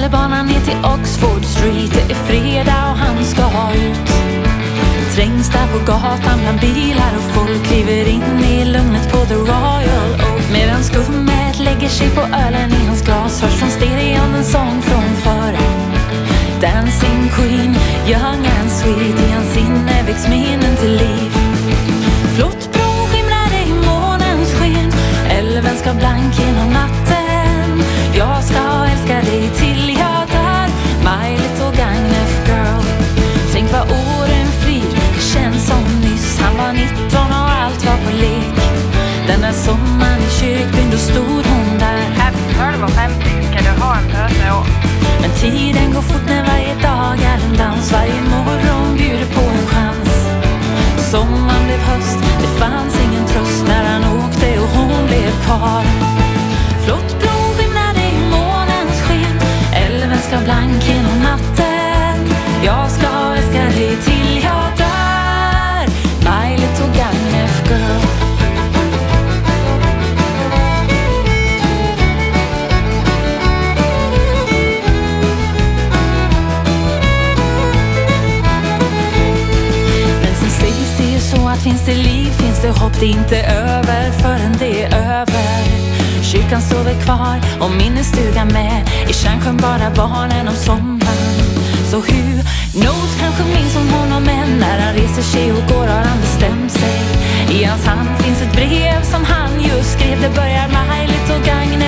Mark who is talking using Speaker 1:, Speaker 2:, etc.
Speaker 1: tunnelbanan ner till Oxford Street. Det är fredag och han ska ut. Trängs där på gatan bland bilar och folk kliver in i lugnet på The Royal Oak. Medan skummet lägger sig på ölen i hans glas hörs från stereon en sång från förr. Dancing Queen, young and sweet. I hans sinne väcks minnen till liv. Flottbron skimrar i månens sken. Älven ska blank genom natten. Jag ska älska dig till jag dör. My little Gagnef girl. Tänk vad åren flyr, det känns som nyss. Han var 19 och allt var på lek. Den där sommaren i kyrkbyn, då stod hon där.
Speaker 2: Happy 12:50, ska du ha en pöse år?
Speaker 1: Men tiden går fort när varje dag är en dans. Varje morgon bjuder på en chans. Sommaren blev höst, det fanns ingen tröst när han åkte och hon blev kvar. Flottbron skimrade i månens sken. Älven ska blank genom natten. Jag ska älska dig till jag dör. My little Gagnef girl. Finns det liv, finns det hopp, det är inte över förrän det är över. Kyrkan står väl kvar och minnesstugan med. I Kärnsjön bara barnen om sommaren. Så who knows, kanske minns om honom. Men när han reser sig och går har han bestämt sig. I hans hand finns ett brev som han just skrev. Det börjar My little Gagnef.